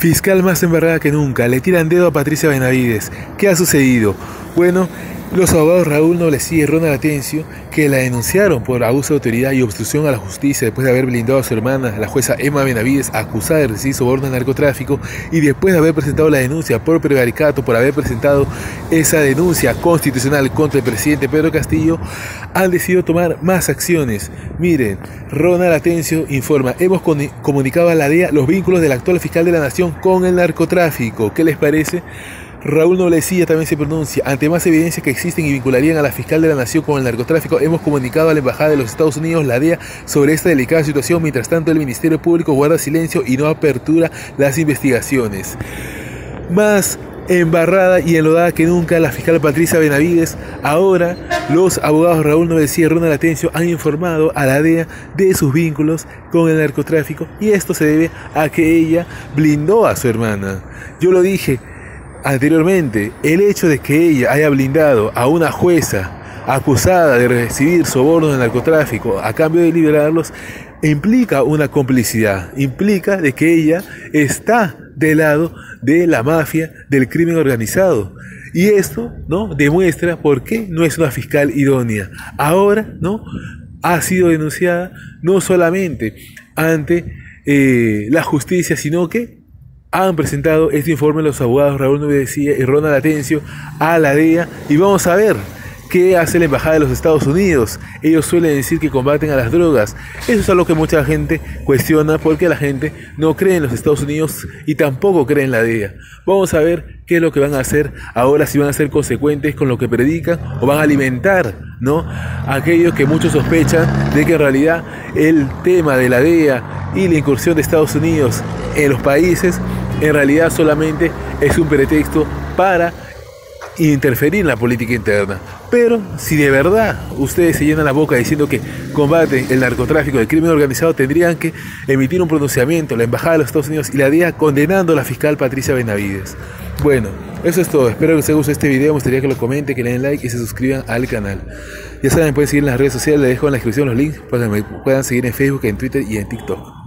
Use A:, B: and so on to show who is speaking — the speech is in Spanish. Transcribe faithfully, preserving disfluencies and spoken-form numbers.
A: Fiscal más embarrada que nunca, le tiran dedo a Patricia Benavides. ¿Qué ha sucedido? Bueno, los abogados Raúl Noblecía y Ronald Atencio, que la denunciaron por abuso de autoridad y obstrucción a la justicia después de haber blindado a su hermana, la jueza Emma Benavides, acusada de recibir soborno de narcotráfico, y después de haber presentado la denuncia por prevaricato, por haber presentado esa denuncia constitucional contra el presidente Pedro Castillo, han decidido tomar más acciones. Miren, Ronald Atencio informa: hemos comunicado a la D E A los vínculos del actual fiscal de la Nación con el narcotráfico. ¿Qué les parece? Raúl Noblecía también se pronuncia: ante más evidencias que existen y vincularían a la fiscal de la Nación con el narcotráfico, hemos comunicado a la Embajada de los Estados Unidos, la D E A, sobre esta delicada situación. Mientras tanto, el Ministerio Público guarda silencio y no apertura las investigaciones. Más embarrada y enlodada que nunca la fiscal Patricia Benavides. Ahora los abogados Raúl Noblecía y Ronald Atencio han informado a la D E A de sus vínculos con el narcotráfico, y esto se debe a que ella blindó a su hermana. Yo lo dije anteriormente, el hecho de que ella haya blindado a una jueza acusada de recibir sobornos de narcotráfico a cambio de liberarlos implica una complicidad, implica de que ella está del lado de la mafia, del crimen organizado. Y esto, ¿no?, demuestra por qué no es una fiscal idónea. Ahora, ¿no?, ha sido denunciada no solamente ante eh, la justicia, sino que han presentado este informe los abogados Raúl Noblecía y Ronald Atencio a la D E A, y vamos a ver qué hace la Embajada de los Estados Unidos. Ellos suelen decir que combaten a las drogas. Eso es algo que mucha gente cuestiona, porque la gente no cree en los Estados Unidos y tampoco cree en la D E A. Vamos a ver qué es lo que van a hacer ahora, si van a ser consecuentes con lo que predican o van a alimentar, ¿no?, aquellos que muchos sospechan de que en realidad el tema de la D E A y la incursión de Estados Unidos en los países en realidad solamente es un pretexto para interferir en la política interna. Pero si de verdad ustedes se llenan la boca diciendo que combaten el narcotráfico, el crimen organizado, tendrían que emitir un pronunciamiento la Embajada de los Estados Unidos y la D E A condenando a la fiscal Patricia Benavides. Bueno, eso es todo. Espero que les guste este video. Me gustaría que lo comenten, que le den like y se suscriban al canal. Ya saben, pueden seguir en las redes sociales. Les dejo en la descripción los links para que me puedan seguir en Facebook, en Twitter y en TikTok.